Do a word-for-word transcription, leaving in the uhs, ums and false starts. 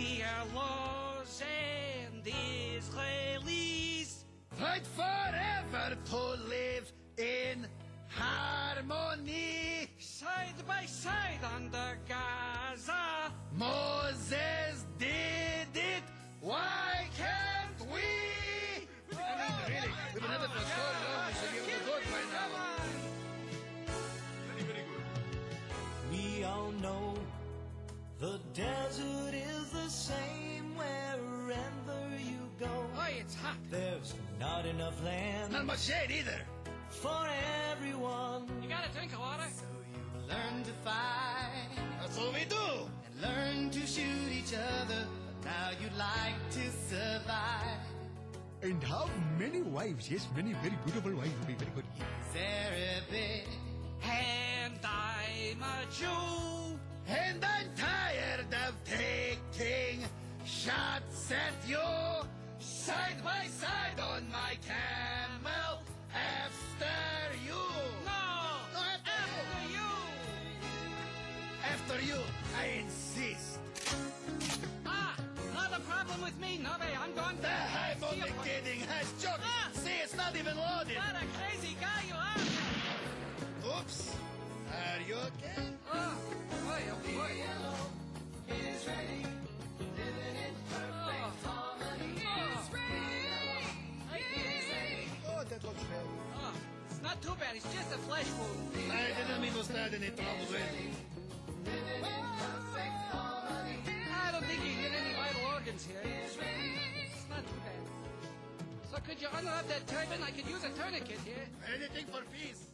P L Os and Israelis fight forever to live in harmony. Side by side under Gaza. Moses did it. Why can't we? I mean, really, we've been at it for so long. We should be able to do it by now. Very, very good. We all know the desert is the same wherever you go. Oh, it's hot. There's not enough land. Not much shade either. For everyone. You got a drink of water? So you learn to fight. That's what we do. And learn to shoot each other. But now you like to survive. And have many wives. Yes, many very beautiful wives would be very good. He's Arabic. And I'm a Jew. And I'm tired of taking shots at you. Side by side on my camel. After you. No. No, after, After you. After you, I insist. Ah, not a problem with me, Nove. I'm going to... I'm only steal one. kidding. I'm joking. Ah. See, it's not even loaded. What a crazy guy you are. Oops. Are you okay? Oh, boy, oh, boy. P L O is ready. Living in perfect harmony. Oh. Oh, that looks well. Oh, it's not too bad. It's just a flesh wound. I didn't mean to start any trouble with Living in perfect harmony. I don't think you get any vital organs here. Is ready. It's not too bad. So could you unwrap that turban? I could use a tourniquet here. anything for peace.